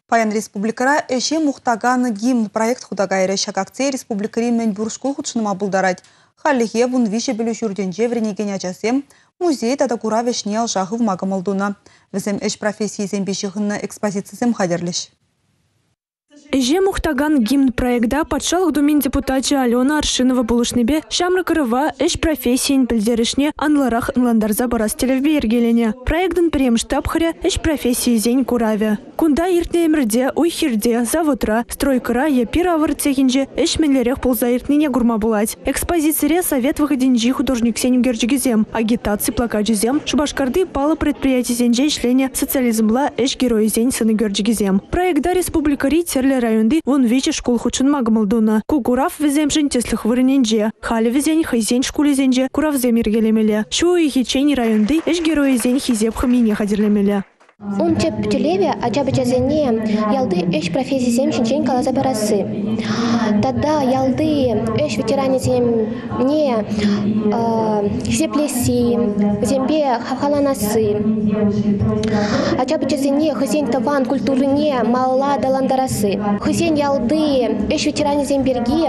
Паян республикара эше мухтаганы гимн проект худагайры шакакце республикари Менбуршку худшыныма булдарать. Халлихе вун више білу жүрденже вренеген ачасем музей тадакура вешне алжағы в магамалдуна. Візем эш профессии зембешіғынны экспозициясем хадерлеш. Эже мухтаган гимн проекта патшалық думен депутатчы Алена Аршинова булышнебе шамры кырыва эш профессиин пілдерішне анларах ынландарза барастелев бергелене. Проекттын премштаб хыря эш профессии зень кураве. Кунда иртне эмірде, уйхирде, заводра, стройкыра епир авыр цехинже эш менлерех полза иртнине гурма булать. Экспозицире совет выходинжи художник сенем герджигизем, агитации плакаджизем, шубашкарды пала предприятий зенже ишлене социализмла эш герои зень сыны герджигизем. Проекта республикари терле районды вон вече школ худшын магамалдуна. Кугурав везем жентеслых вырненже, хали везень хайзень школе зенже курав земиргелемеле. Шу и хичень районды эш герои зень хизеп хамине хадерлемеле. Он теп телеве, а чабачазене ялды эш профессии земшинчень калаза барасы. Тогда ялды эш ветеране земне хизеплеси, зембе хавхаланасы. А чабачазене хызень таван культурне мала даландарасы. Хызень ялды эш ветеране земберги.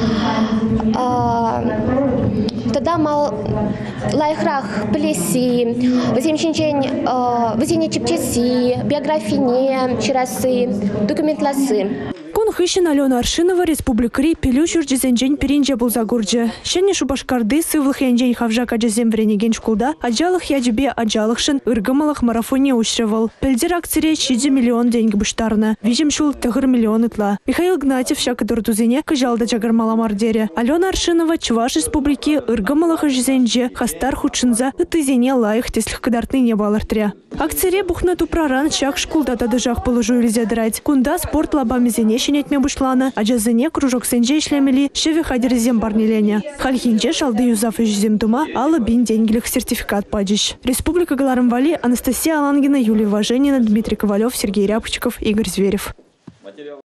Тогда мал лайхрах плеси, земшинчень везение чепчеси, биографине, чирасы, документласы. Кун хыщен Алена Аршинова республикари пилю чурджизенжень перинже булзагурджи. Шенне шубашкарды сывлых янжень хавжа каджизем вренеген шкулда, аджалых яджибе аджалыхшын ыргымалых марафоне ушревал. Пельдер акцире 6 миллион деньги буштарна. Вижем шул тагыр миллион итла. Михаил Гнатьев шакадур тузине кажалда чагармала мардере. Алена Аршинова Чуваш республики ыргымалых жизенже хастар худшинза тызине лайых теслих кадартны не балартре. Акцире бухна тупраран шак шкулда тадыжах положу ильзе драть. Кунда спорт лабами зене щенетме бушлана, а джазыне кружок сенже ишлемели, шеве хадерзем барнелене. Хальхинже шалды юзаф ижзем тума, ала бин деньгилих сертификат паджищ. Республика Галарымвали, Анастасия Алангина, Юлия Важенина, Дмитрий Ковалев, Сергей Рябчиков, Игорь Зверев.